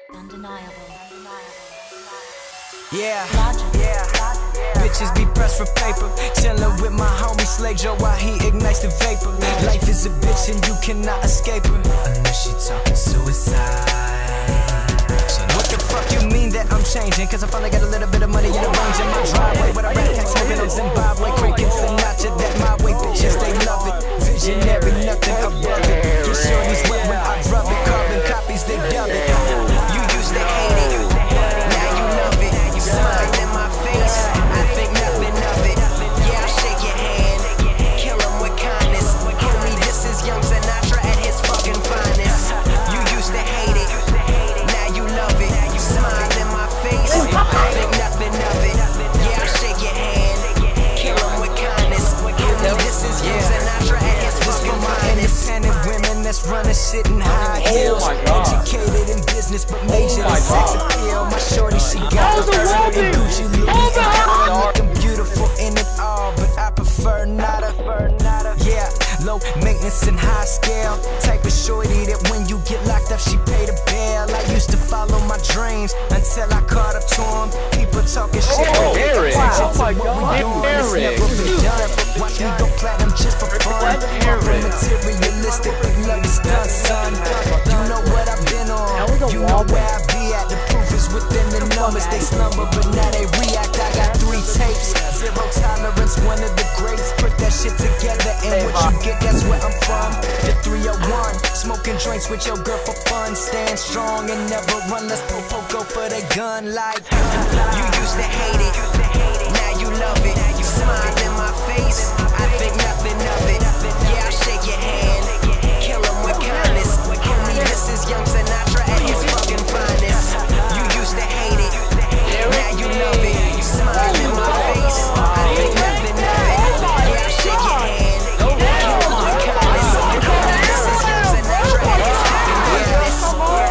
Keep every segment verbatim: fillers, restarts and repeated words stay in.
Undeniable. Yeah, yeah, bitches be pressed for paper. Chillin' with my homie Slay Joe while he ignites the vapor. Life is a bitch and you cannot escape her unless she talking suicide. What the fuck you mean that I'm changing? Cause I finally got a little bit of money in the range in my driveway. With a rat cat smoking on Zimbabwe, cranking Sinatra, that my way. Bitches, they love it. Visionary, nothing above it. Your shorties wet when I rub it. Carbon copies, they dub it. You used to hate it, now you love it. You smile in my face, I think nothing of it. Yeah, I'll shake your hand, kill him with kindness. Homie, this is young Sinatra at his fucking finest. You used to hate it, now you love it. You smile in my face, I think nothing of it. Yeah, I'll shake your hand, kill him with kindness. Homie, this is young Sinatra at his fucking finest. Independent women that's running shit in high heels. Educated in business but majored in sex appeal. My shorty, she got the first in Gucci, Louis, and looking beautiful in it all, but I prefer nada. Yeah, low maintenance and high scale type of shorty that when you get locked up, she pay the bail. I used to follow my dreams until I caught up to them. People talking shit, oh, Eric. Wow. Oh my God, Eric. Watch me go platinum just for fun. Materialistic, but love is done, son. You know what I've been on. You know where I be at. The proof is within the numbers. They slumber, but now they react. I got three tapes, zero tolerance, one of the greats. Put that shit together, and what you get, that's where I'm from. The three oh one, smoking joints with your girl for fun. Stand strong and never run. Let's po go for the gun like you used to hate it, now you love it. You smile in my face, I think nothing of it. Yeah, I shake your hand, kill him with kindness. Homie, this is young Sinatra at his fucking finest. You used to hate it, now you love it. You smile in my face, I think nothing of it. Yeah, I shake your hand, kill him with kindness. Homie, this is young Sinatra at his fucking finest.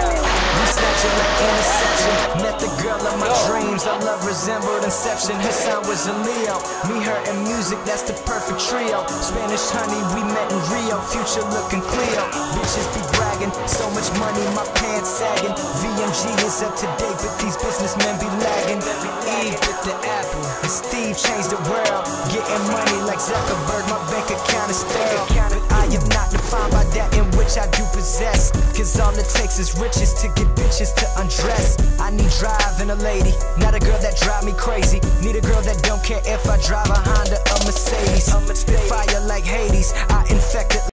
We snatching like interception. Met the girl of my dreams. Our love resembled Inception. Her sound was a Leo. Me, her, and music, that's the perfect trio. Spanish honey, we met in Rio. Future looking Cleo. Bitches be bragging. So much money, my pants sagging. V M G is up to date, but these businessmen be lagging. Eve with the apple, and Steve changed the world. Getting money like Zuckerberg, my bank account is stale. But I am not defined by that in which I do possess. Cause all it takes is riches to get bitches to undress. I need drive and a lady, not a girl that drive me crazy. Need a girl that don't care if I drive a Honda or Mercedes. Spit fire like Hades. I